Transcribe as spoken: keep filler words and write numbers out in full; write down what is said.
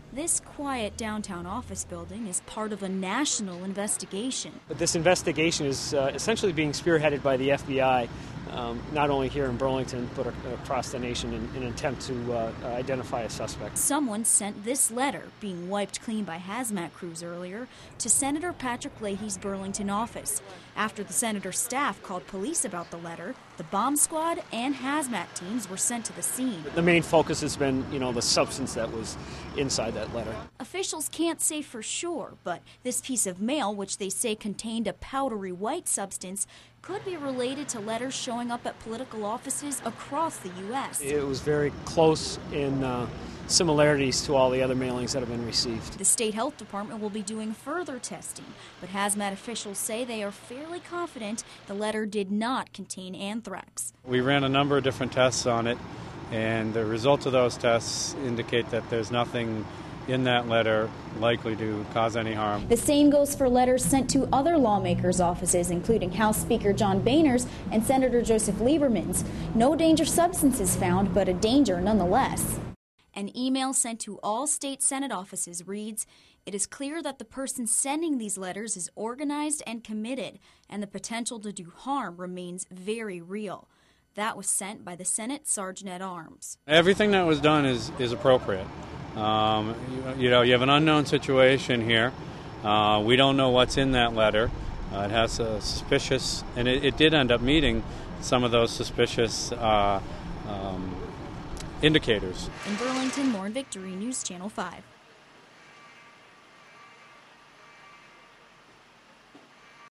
This quiet downtown office building is part of a national investigation. But this investigation is uh, essentially being spearheaded by the F B I, um, not only here in Burlington, but across the nation in, in an attempt to uh, identify a suspect. Someone sent this letter, being wiped clean by hazmat crews earlier, to Senator Patrick Leahy's Burlington office. After the senator's staff called police about the letter, the bomb squad and hazmat teams were sent to the scene. The main focus has been, you know, the substance that was inside that letter. Officials can't say for sure, but this piece of mail, which they say contained a powdery white substance, could be related to letters showing up at political offices across the U S It was very close in uh, similarities to all the other mailings that have been received. The state health department will be doing further testing, but hazmat officials say they are fairly confident the letter did not contain anthrax. We ran a number of different tests on it, and the results of those tests indicate that there's nothing in that letter likely to cause any harm. The same goes for letters sent to other lawmakers' offices, including House Speaker John Boehner's and Senator Joseph Lieberman's. No dangerous substances found, but a danger nonetheless. An email sent to all state Senate offices reads, "It is clear that the person sending these letters is organized and committed, and the potential to do harm remains very real." That was sent by the Senate Sergeant at Arms. Everything that was done is, is appropriate. Um, you, you know, you have an unknown situation here. Uh, we don't know what's in that letter. Uh, it has a suspicious, and it, it did end up meeting some of those suspicious uh, um, indicators. In Burlington, Lauren Victory, News Channel five.